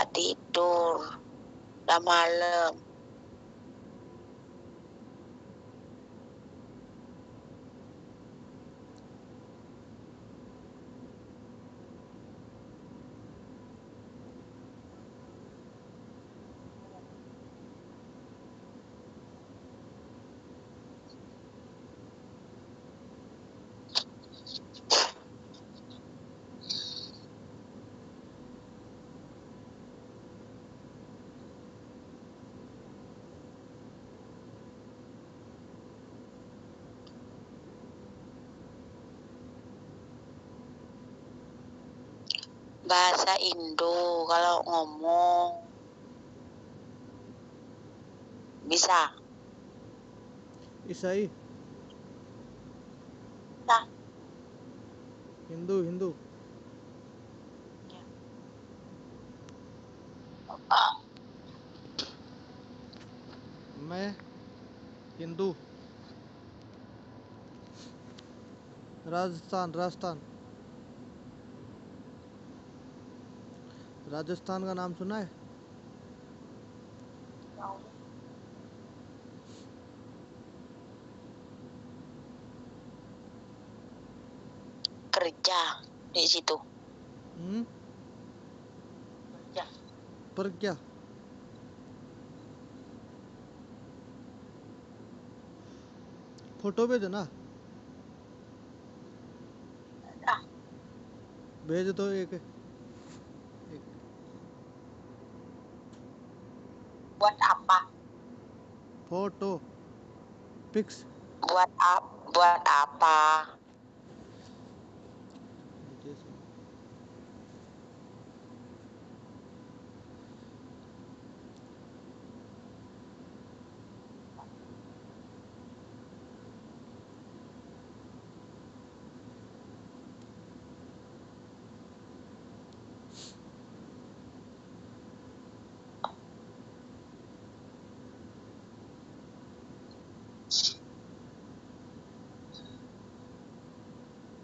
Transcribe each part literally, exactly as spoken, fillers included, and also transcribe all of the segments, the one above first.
tidur, udah malam. Bahasa Indo kalau ngomong bisa. ईसाई, Nah, हिंदू हिंदू मैं हिंदू राजस्थान राजस्थान राजस्थान का नाम सुना है? kerja di situ. हम्म Kerja. पर क्या? फोटो भेजो ना, Ah, भेज दो एक, एक buat apa? Photo pics Buat apa? Buat apa?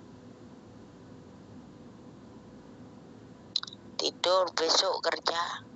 Tidur, besok kerja.